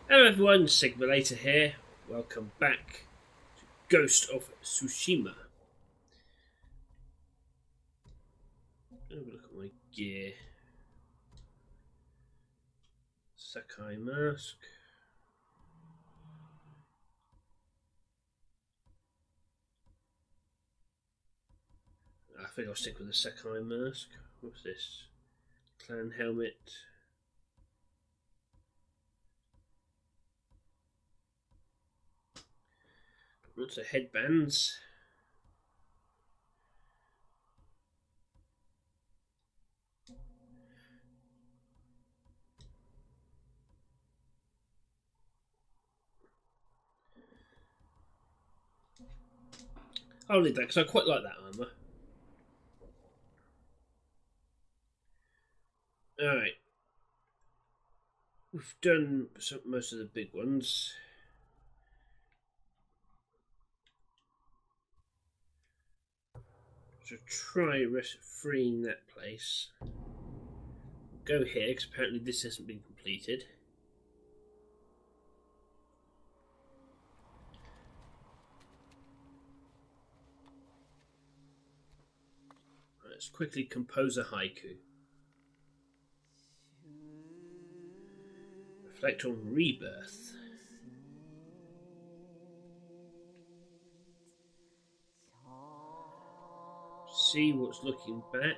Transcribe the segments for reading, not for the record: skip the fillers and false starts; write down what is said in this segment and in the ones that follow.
Hello everyone, Sigmulator here. Welcome back to Ghost of Tsushima. Have a look at my gear. Sakai mask. I think I'll stick with the Sakai mask. What's this? Clan helmet. Lots of headbands. I'll leave that because I quite like that armour. Alright. We've done most of the big ones. So try freeing that place. Go here because apparently this hasn't been completed. Let's quickly compose a haiku. Reflect on rebirth. See what's looking back.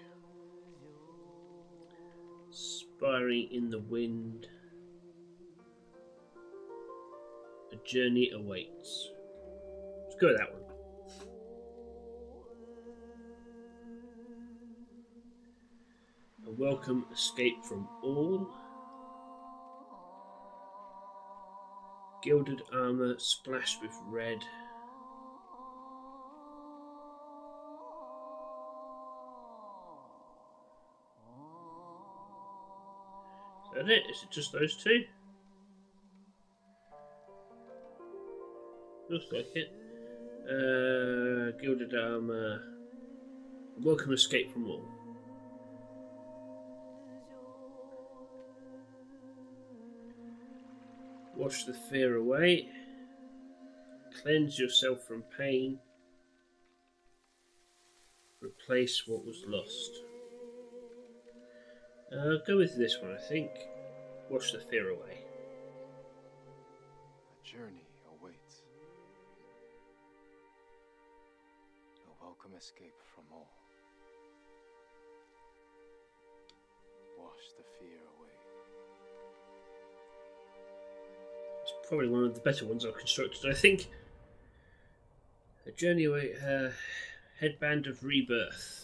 Spiring in the wind. A journey awaits. Let's go with that one. A welcome escape from all. Gilded armour splashed with red. Is that it? Is it just those two? Looks like it. Gilded armour. Welcome escape from all. Wash the fear away. Cleanse yourself from pain. Replace what was lost. I'll go with this one, I think. Wash the fear away. A journey awaits. A welcome escape from all. Wash the fear away. It's probably one of the better ones I've constructed, I think. A journey away. Headband of rebirth.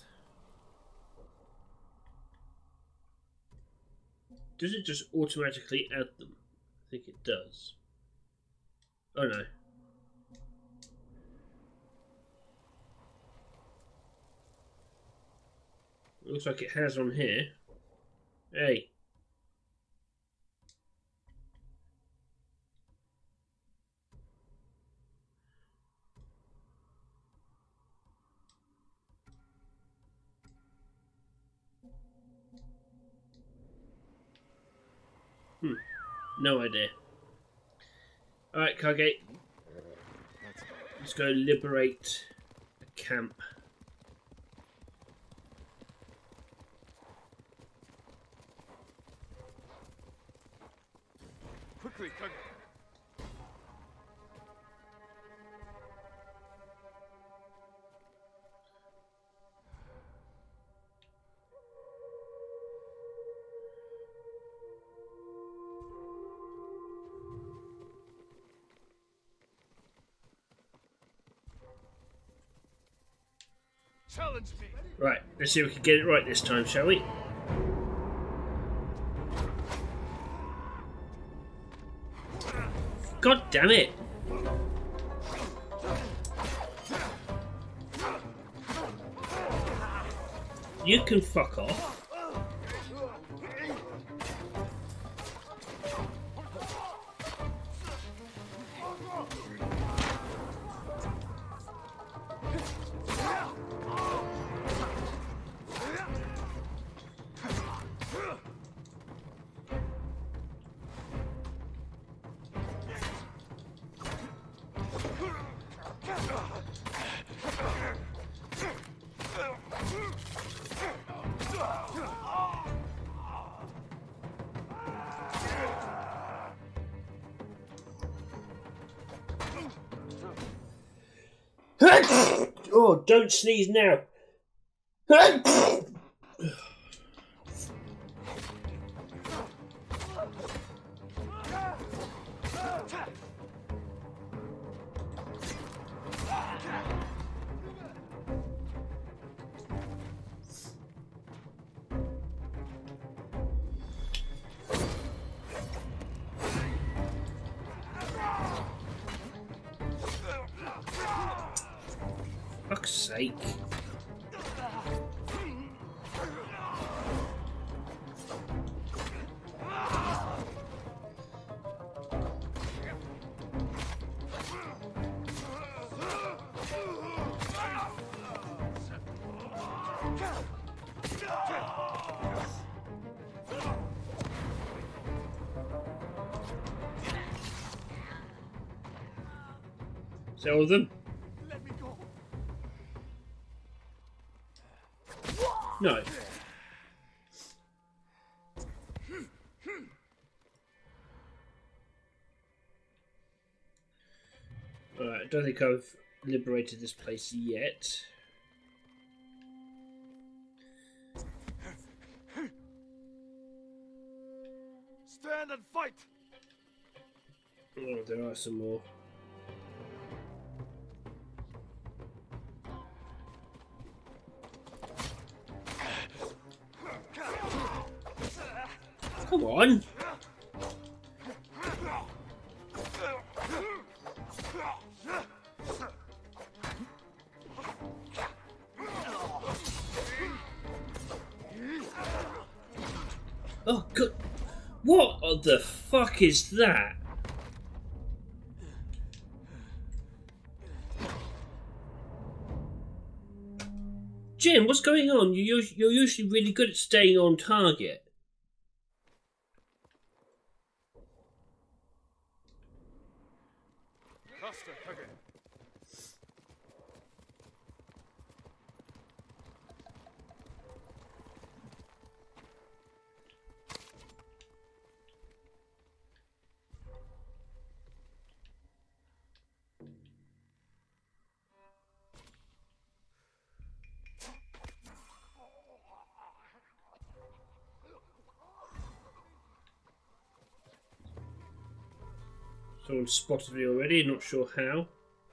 Does it just automatically add them? I think it does. Oh no. Looks like it has on here. Hey. No idea. Alright, Kage. Let's go liberate a camp. Quickly, Kage. Challenge me. Right, let's see if we can get it right this time, shall we? God damn it! You can fuck off. Oh, don't sneeze now. Fuck's sake. Is that all of them? No. Alright, I don't think I've liberated this place yet. Stand and fight! Oh, there are some more. Come on! Oh god! What the fuck is that? Jim, what's going on? You're usually really good at staying on target. Someone spotted me already, not sure how.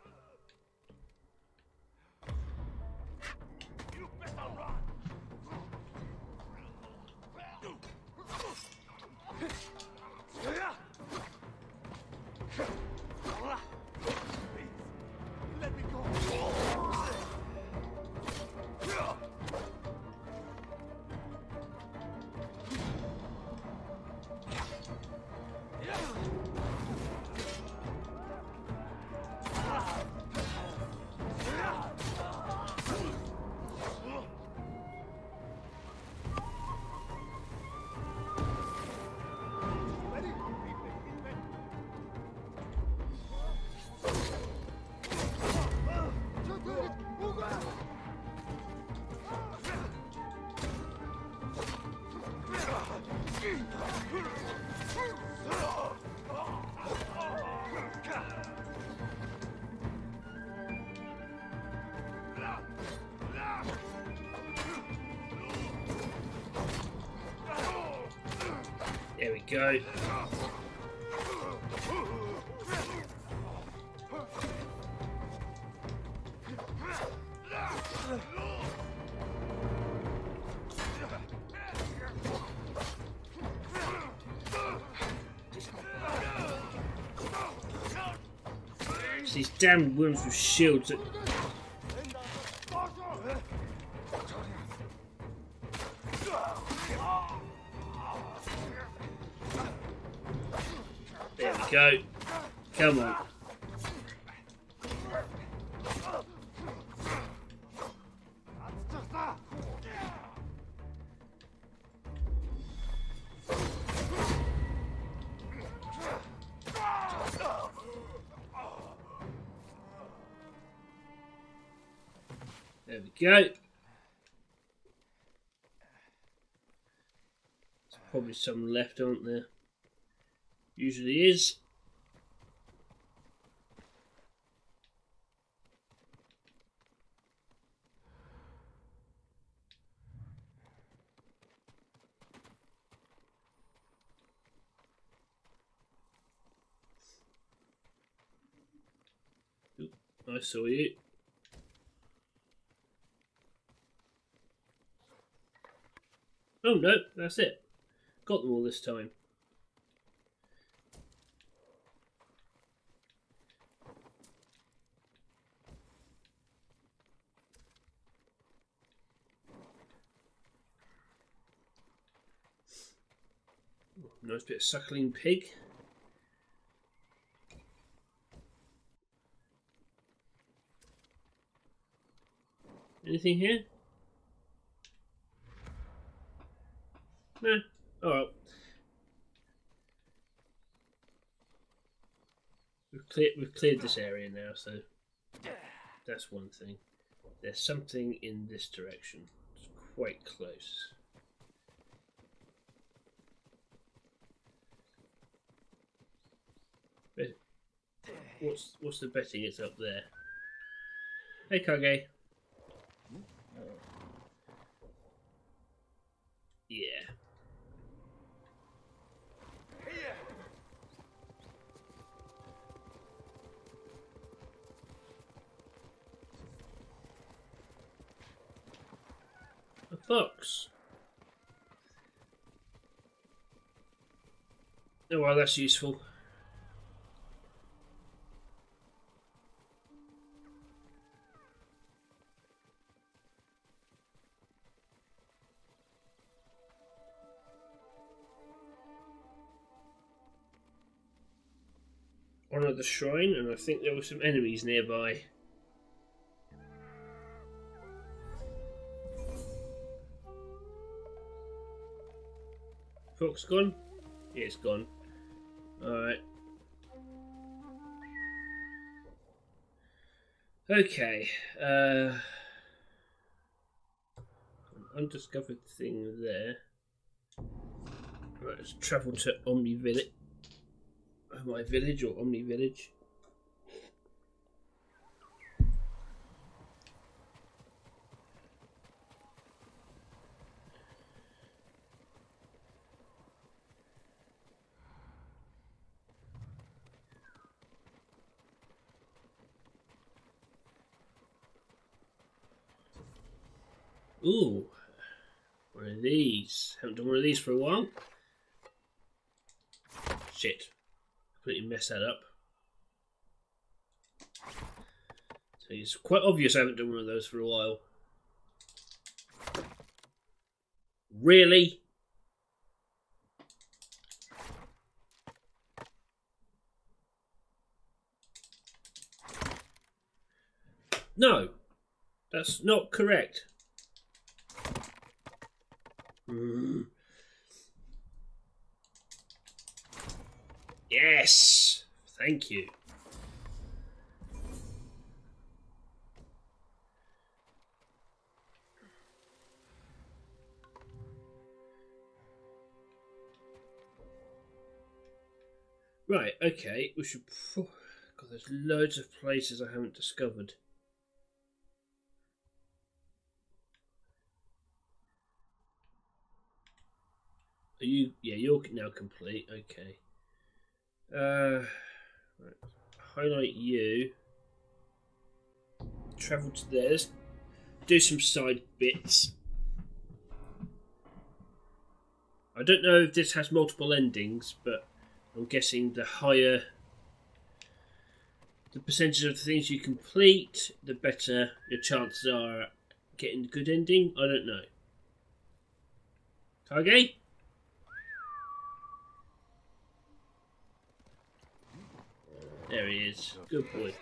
There we go. It's these damn worms with shields that... There we go. Come on. There we go. There's probably some left, aren't there? Usually is. I saw you. Oh no, that's it. Got them all this time. Nice bit of suckling pig. Anything here? No. Alright. We've cleared this area now, so that's one thing. There's something in this direction. It's quite close. What's the betting? It's up there. Hey, Kage. Yeah. Here. A fox. Oh well, that's useful. Honour the shrine, and I think there were some enemies nearby. Fox gone? Yeah, it's gone. Alright. Okay. An undiscovered thing there. Right, let's travel to Omni Village. My village or Omni Village. Ooh, one of these. Haven't done one of these for a while. Shit. Completely messed that up. So it's quite obvious I haven't done one of those for a while. Really? No, that's not correct. Yes, thank you. Right, okay, we should... God, there's loads of places I haven't discovered. Are you... Yeah, you're now complete, okay. Right. Highlight you. Travel to theirs. Do some side bits. I don't know if this has multiple endings, but I'm guessing the higher the percentage of the things you complete, the better your chances are at getting a good ending. I don't know. Kage? There he is. Good boy.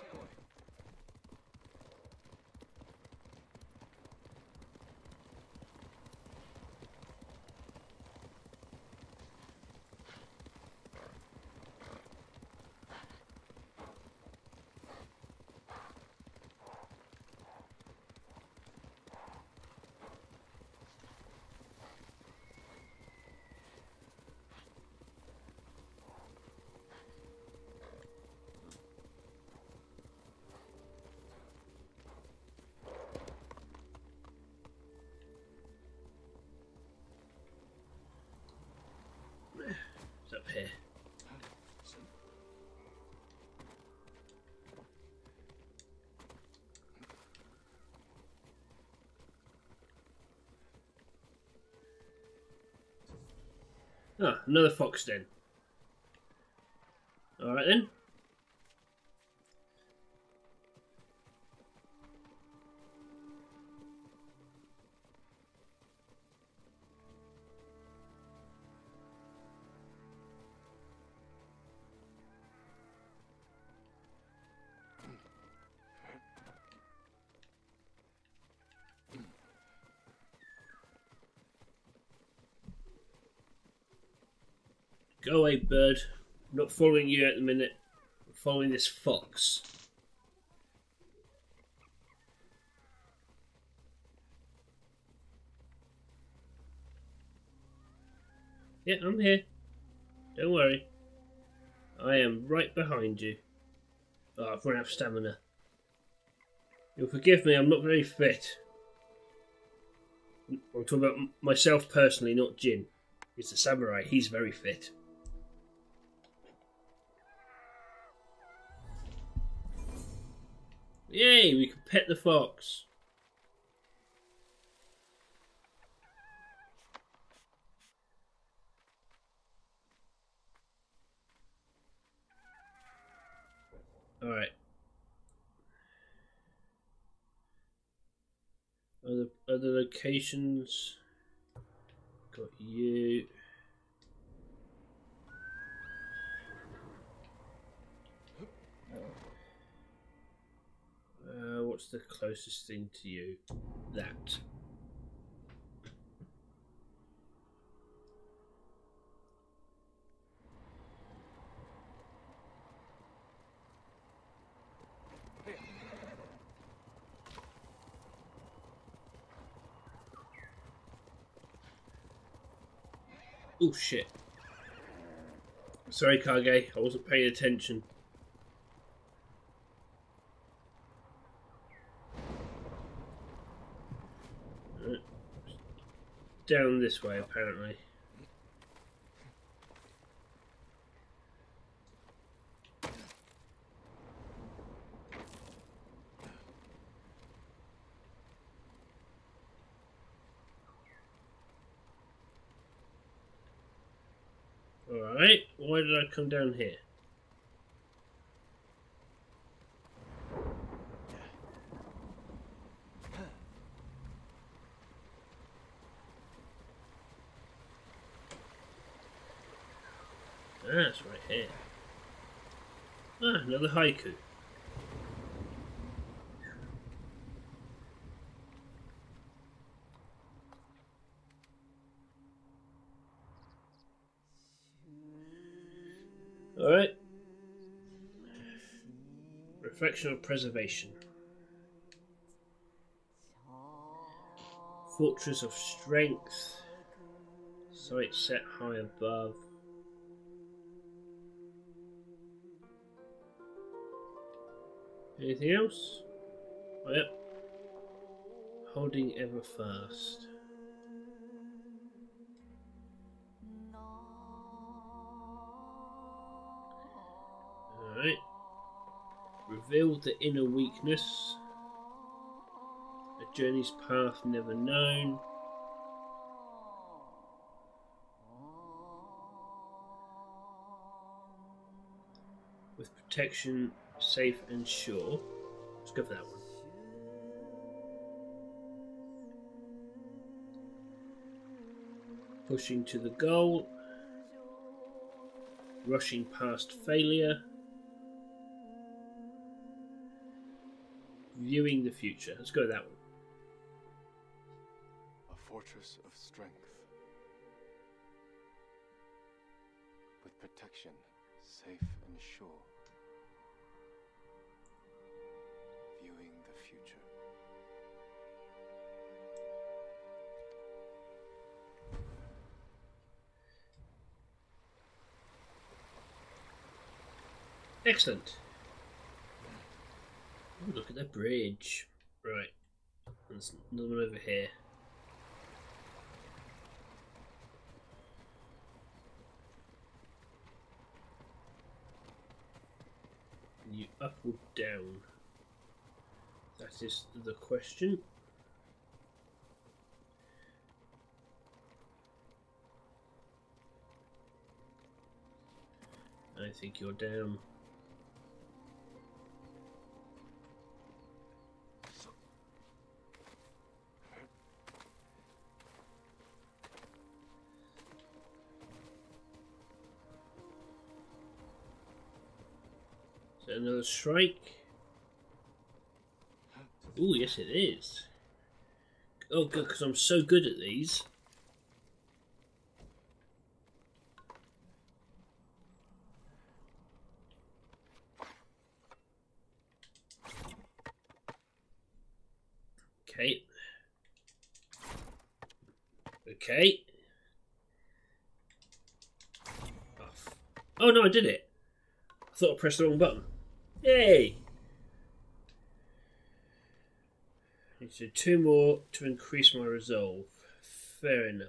It's up here. Ah, another fox den. Alright then. Go away, bird. I'm not following you at the minute. I'm following this fox. Yeah, I'm here. Don't worry. I am right behind you. Oh, I've run out of stamina. You'll forgive me, I'm not very fit. I'm talking about myself personally, not Jin. He's the samurai, he's very fit. Yay, we can pet the fox. Alright. Other locations. Got you. What's the closest thing to you? That. Oh shit. Sorry, Kage, I wasn't paying attention. Down this way, apparently. Alright, why did I come down here? Ah, it's right here. Ah, another haiku. Alright. Reflection of preservation. Fortress of strength. Sight set high above. Anything else? Oh, yep. Holding ever fast. Alright. Revealed the inner weakness. A journey's path never known. With protection safe and sure. Let's go for that one. Pushing to the goal. Rushing past failure. Viewing the future. Let's go with that one. A fortress of strength. With protection safe and sure. Viewing the future. Excellent. Ooh, look at the bridge. Right. There's another one over here. You up or down? That is the question. don't think you're down. Is that another strike? Oh, yes it is. Oh, good, because I'm so good at these. Okay. Okay. Oh no, I did it. I thought I pressed the wrong button. Yay! I need to do 2 more to increase my resolve. Fair enough.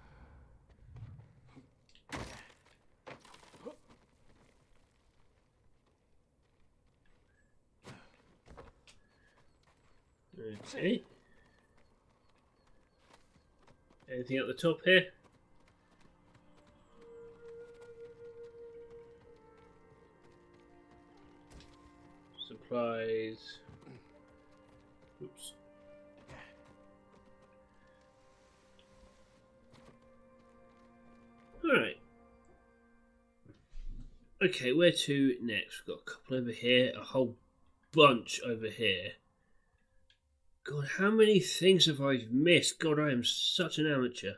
Okay. Anything at the top here? Supplies. Oops. Alright. Okay, where to next? We've got a couple over here, a whole bunch over here. God, how many things have I missed? God, I am such an amateur.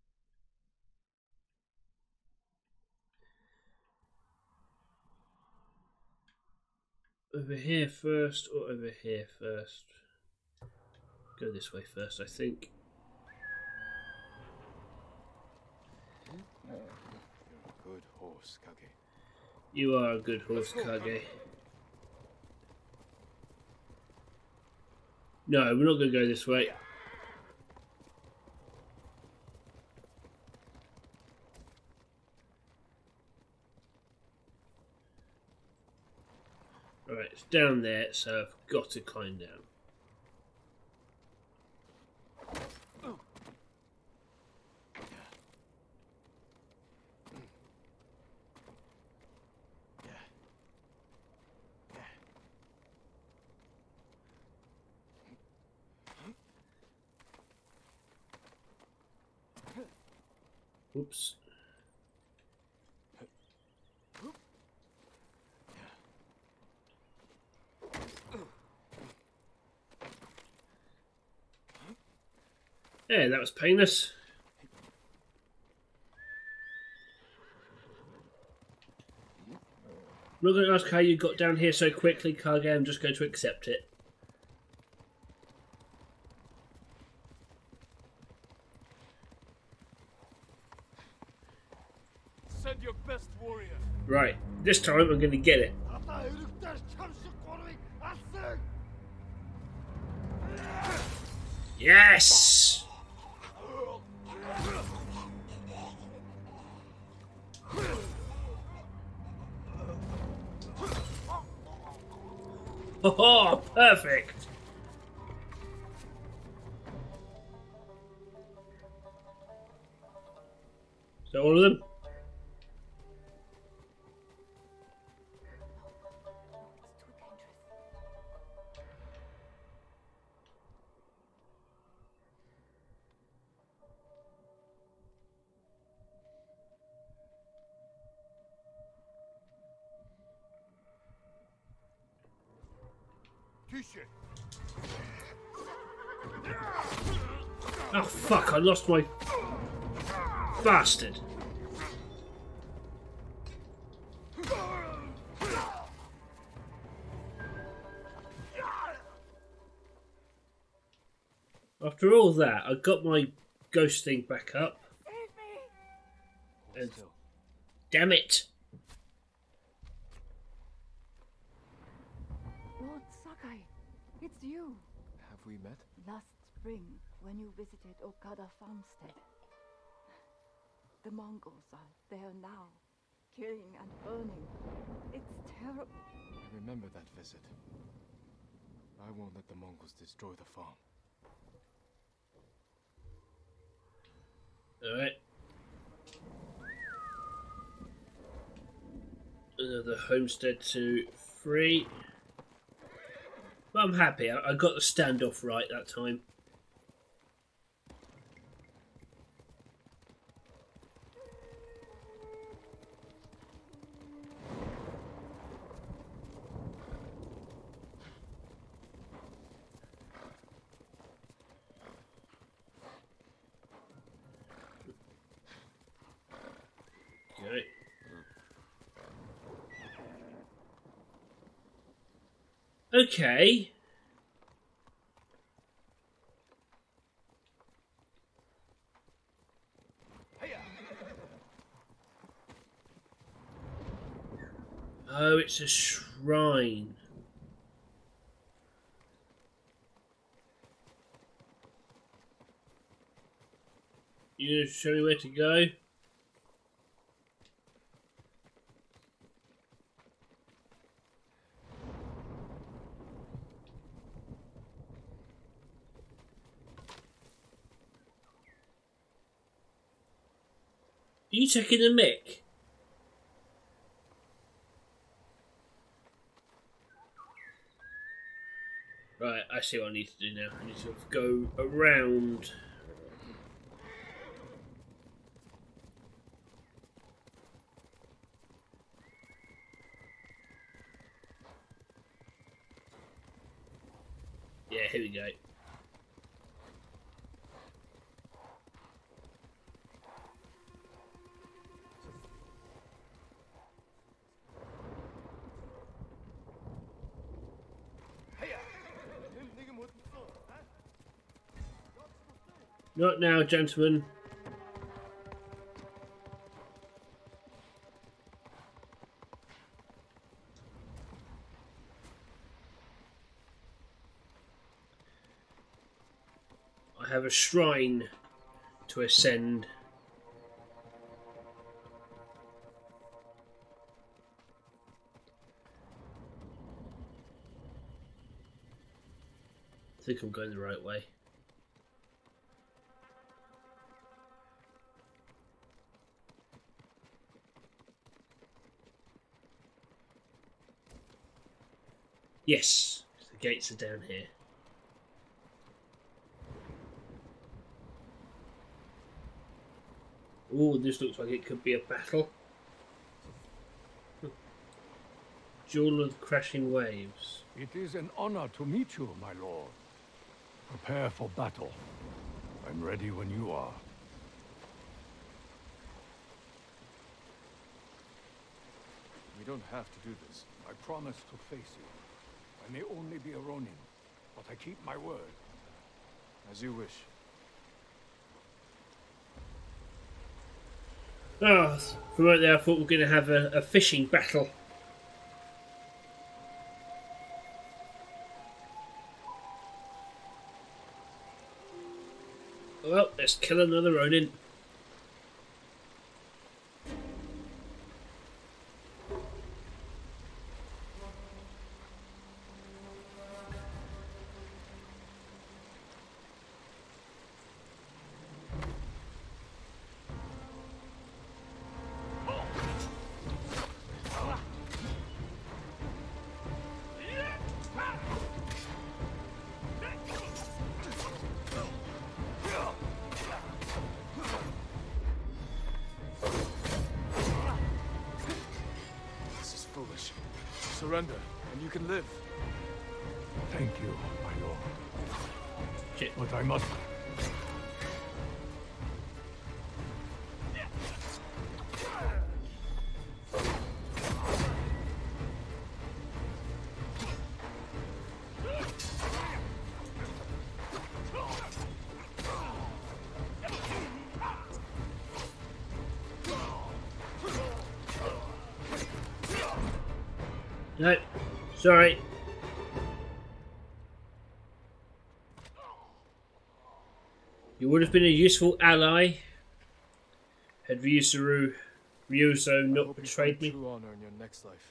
Over here first or over here first? Go this way first, I think. You're a good horse, Kage. You are a good horse, Kage. No, we're not going to go this way. Alright, it's down there, so I've got to climb down. Oops. Yeah, that was painless. I'm not going to ask how you got down here so quickly, Kage. I'm just going to accept it. Send your best warrior. Right, this time I'm going to get it. Yes! Oh, perfect! So all of them? Oh fuck, I lost my bastard. After all that, I got my ghost thing back up. And damn it! Lord Sakai, it's you. Have we met? Last spring, when you visited Okada Farmstead. The Mongols are there now, killing and burning. It's terrible. I remember that visit. I won't let the Mongols destroy the farm. Alright. Another homestead to 3. But I'm happy. I got the standoff right that time. Okay. Okay. Oh, it's a shrine. You gonna show me where to go? Are you taking the mick? Right, I see what I need to do now. I need to go around. Yeah, here we go. Not now, gentlemen. I have a shrine to ascend. I think I'm going the right way. Yes, the gates are down here. Oh, this looks like it could be a battle. Jewel of the Crashing Waves. It is an honor to meet you, my lord. Prepare for battle. I'm ready when you are. We don't have to do this. I promise to face you. I may only be a Ronin, but I keep my word. As you wish. Ah, from right there I thought we were going to have a fishing battle. Well, let's kill another Ronin. Surrender, and you can live. Thank you, my lord. Shit. But I must... No, sorry. You would have been a useful ally had Ryuzo not betrayed me. True honor in your next life.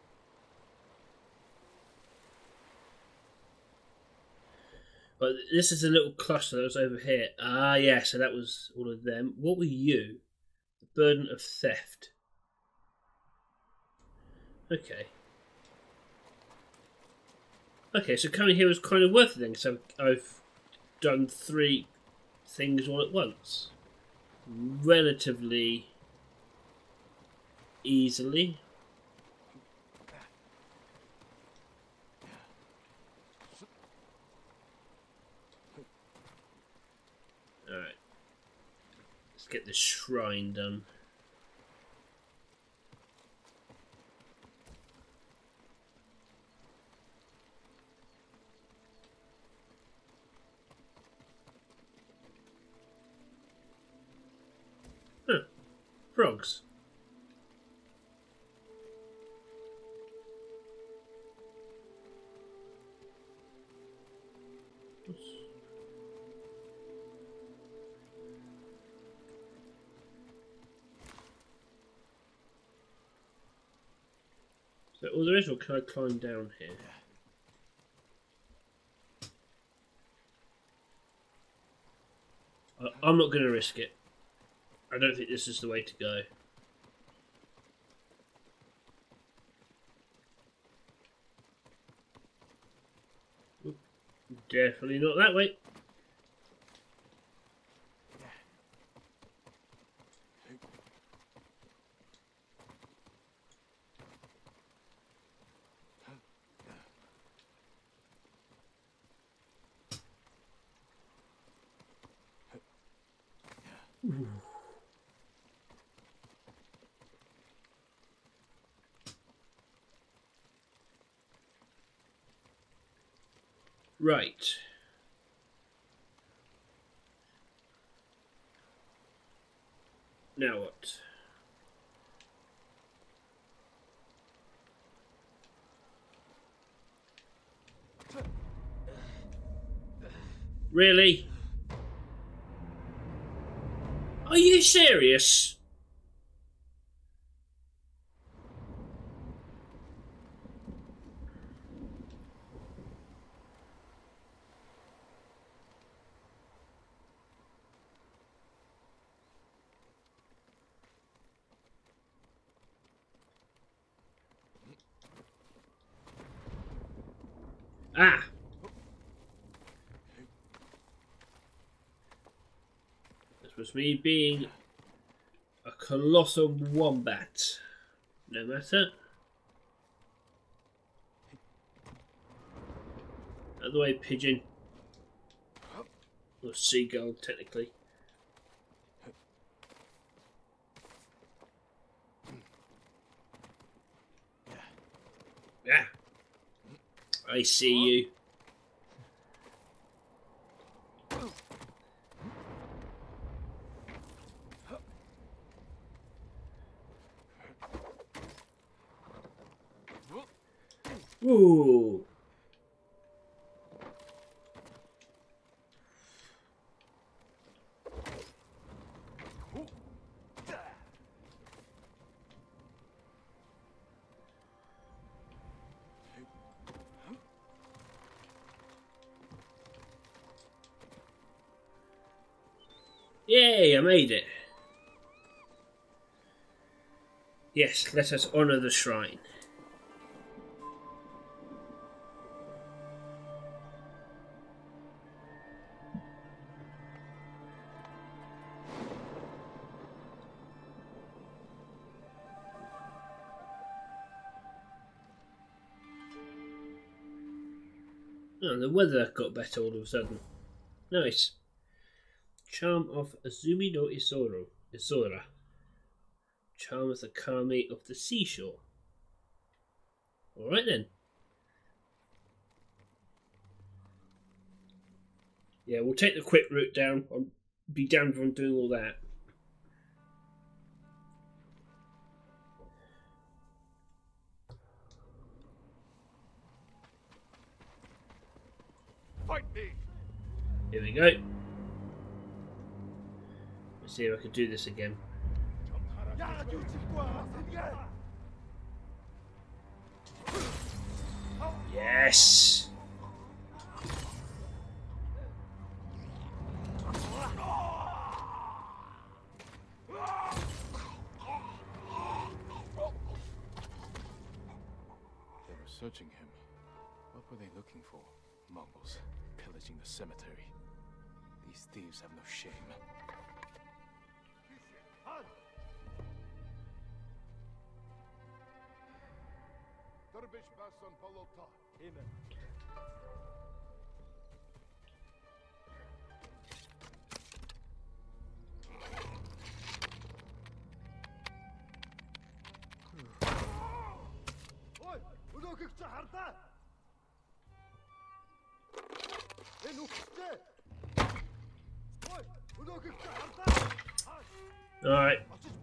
But this is a little cluster that was over here. Ah, yeah, so that was all of them. What were you? The burden of theft. Okay. Okay, so coming here was kind of worth it then, because I've done 3 things all at once. Relatively easily. Alright. Let's get this shrine done. Huh. Frogs. Is that all there is, or can I climb down here? I'm not going to risk it. I don't think this is the way to go. Oop, definitely not that way. Ooh. Right. Now what? Really? Are you serious? Ah! This was me being a colossal wombat. No matter. Out of the way, pigeon. Or seagull, technically. Yeah. I see you. Ooh. Yay, I made it. Yes, let us honour the shrine. Oh, the weather got better all of a sudden. Nice. Charm of Azumi no Isora. Charm of the Kami of the seashore. Alright then. Yeah, we'll take the quick route down. I'll be damned if I'm doing all that. Fight me! Here we go. Let's see if I can do this again. Yes! searching him. What were they looking for? Mongols, pillaging the cemetery. These thieves have no shame. Alright.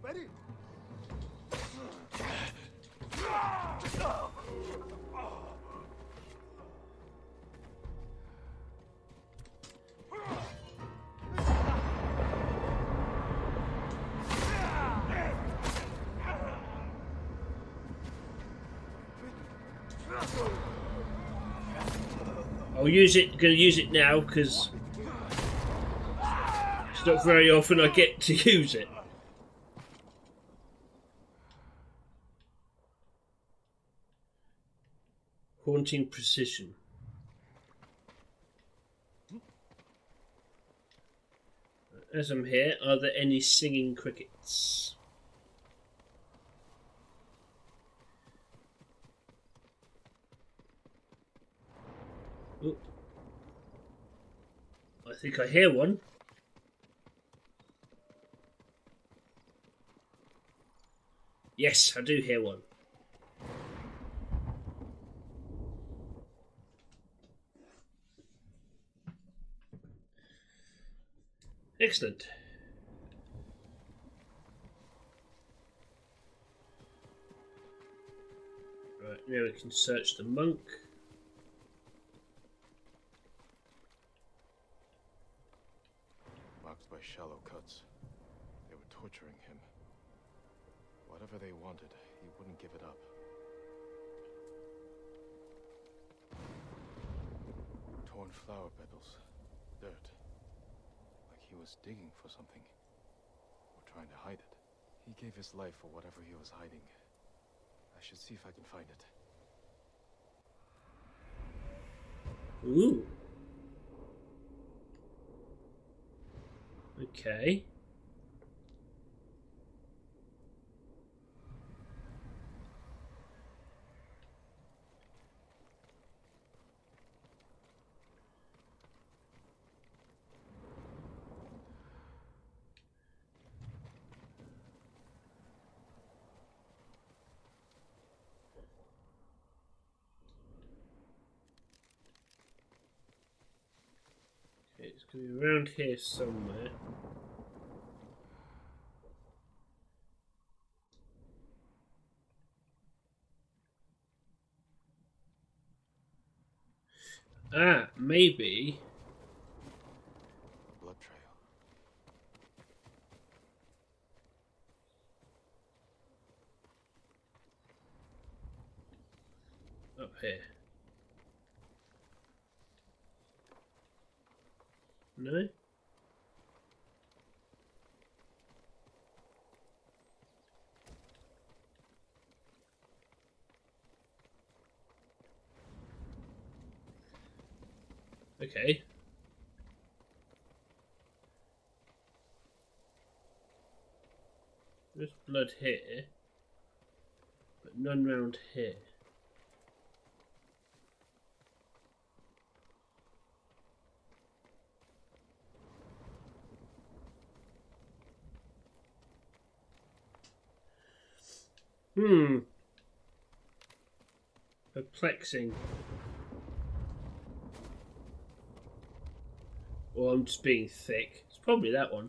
I'll use it, gonna use it now because it's not very often I get to use it. Haunting precision. As I'm here, are there any singing crickets? Ooh. I think I hear one. Yes, I do hear one. Excellent. Right, now we can search the monk. Marked by shallow cuts. They were torturing him. Whatever they wanted, he wouldn't give it up. Torn flower petals. Dirt. Like he was digging for something. Or trying to hide it. He gave his life for whatever he was hiding. I should see if I can find it. Ooh. Okay. It's going to be around here somewhere. Ah, maybe. Blood trail. Up here. No? Okay. There's blood here, but none round here. Perplexing. Or I'm just being thick. It's probably that one.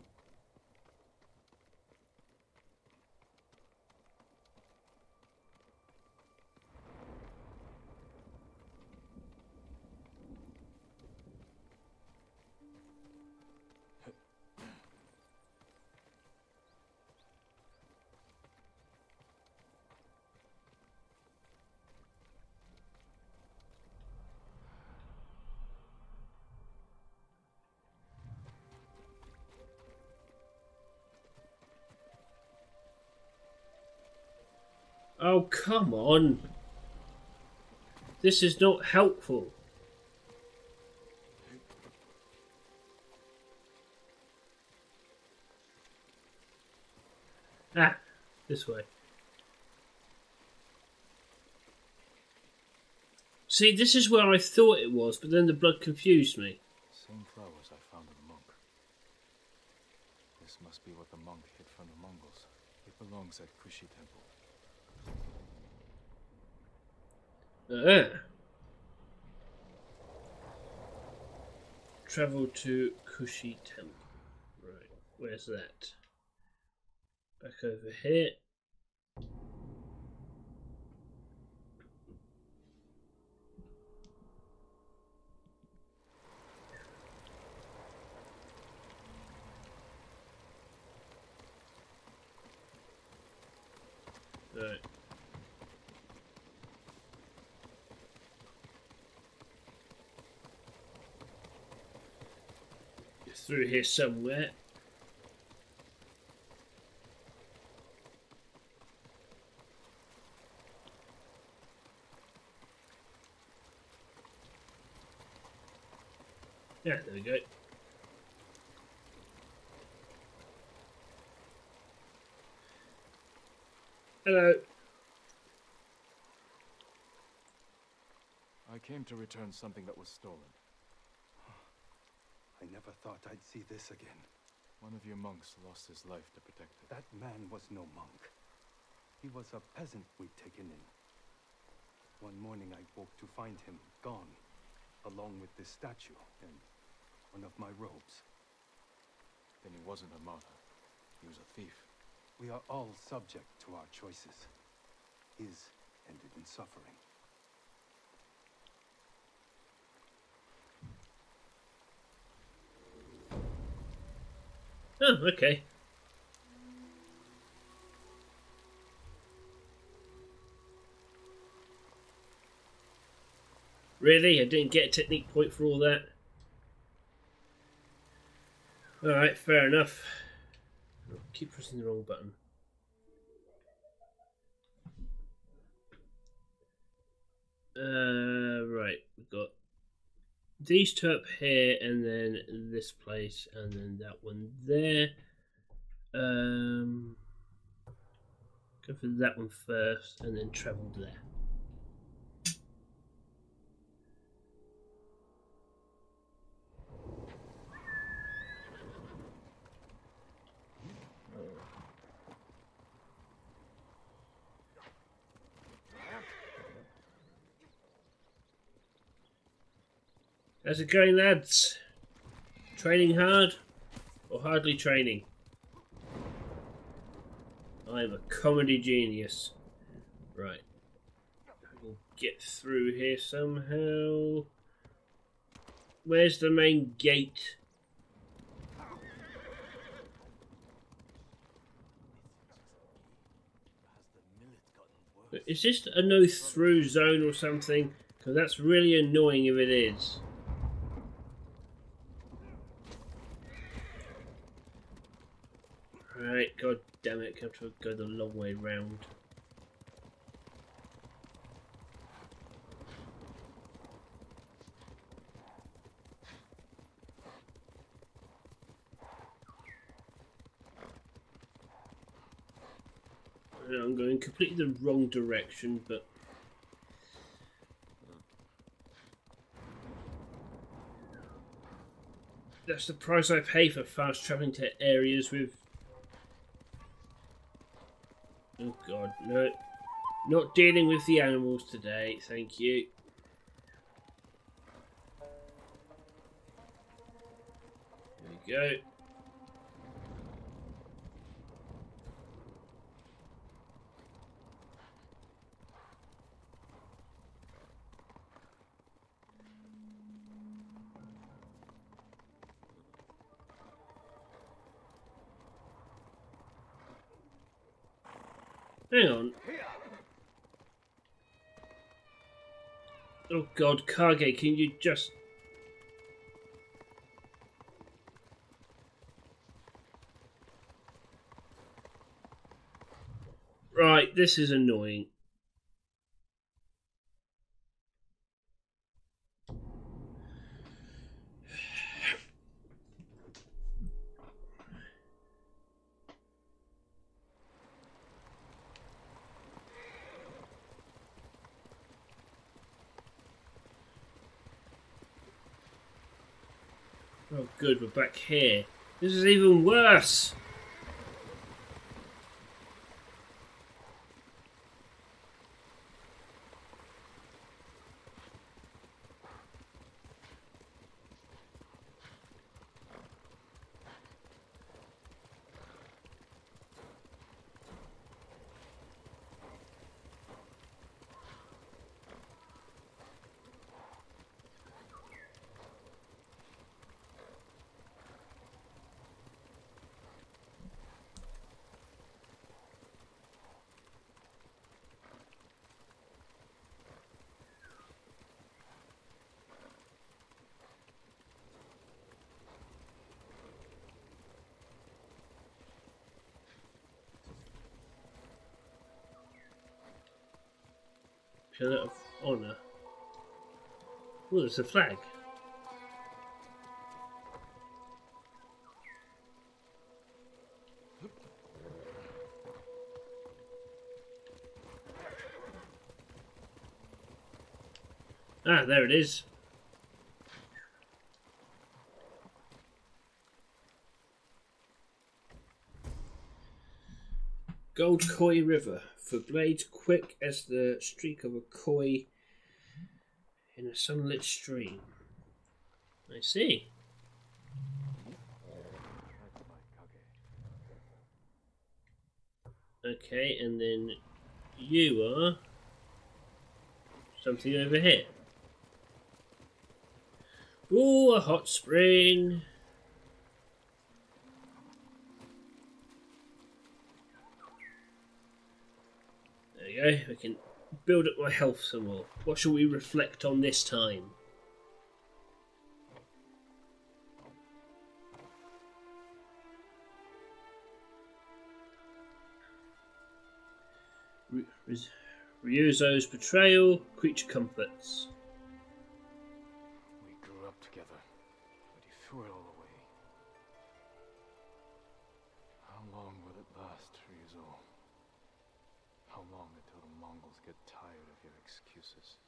Oh, come on. This is not helpful. Ah, this way. See, this is where I thought it was, but then the blood confused me. Same flowers I found in the monk. This must be what the monk hid from the Mongols. It belongs at Kushi Temple. Travel to Kushi Temple. Right, where's that? Back over here. Right. Through here somewhere. Yeah, there we go. Hello. I came to return something that was stolen. I never thought I'd see this again. One of your monks lost his life to protect it. That man was no monk. He was a peasant we'd taken in. One morning I woke to find him gone, along with this statue and one of my robes. Then he wasn't a martyr. He was a thief. We are all subject to our choices. His ended in suffering. Oh, okay. Really? I didn't get a technique point for all that? Alright, fair enough. I'll keep pressing the wrong button. Right, we've got these two up here, and then this place, and then that one there. Go for that one first, and then travel there. How's it going, lads? Training hard or hardly training? I'm a comedy genius. Right. We'll get through here somehow. Where's the main gate? Is this a no through zone or something? Because that's really annoying if it is. Right, god damn it, I have to go the long way round. I'm going completely the wrong direction, but that's the price I pay for fast travelling to areas with... Oh god, no. Not dealing with the animals today, thank you. There we go. Hang on. Oh god, Kage, can you just... Right, this is annoying. Oh good, we're back here. This is even worse! Pillar of Honour. Oh, there's a flag. Ah, there it is. Gold Koi River. For blades quick as the streak of a koi in a sunlit stream. I see. Okay, and then you are something over here. Ooh, a hot spring. There you go, we can build up my health some more. What shall we reflect on this time? Ryuzo's betrayal, creature comforts. We grew up together, but he threw it all away. How long will it last, Ryuzo? How long until the Mongols get tired of your excuses?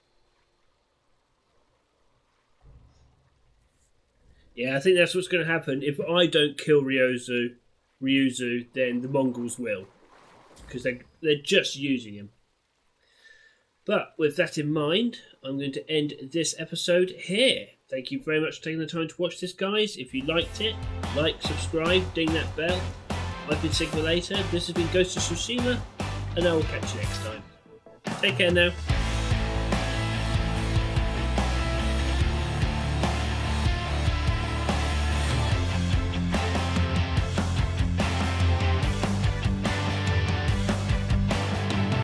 Yeah, I think that's what's going to happen. If I don't kill Ryuzo, then the Mongols will. Because they're just using him. But with that in mind, I'm going to end this episode here. Thank you very much for taking the time to watch this, guys. If you liked it, like, subscribe, ding that bell. I've been Sigma Later. This has been Ghost of Tsushima, and I will catch you next time. Take care now.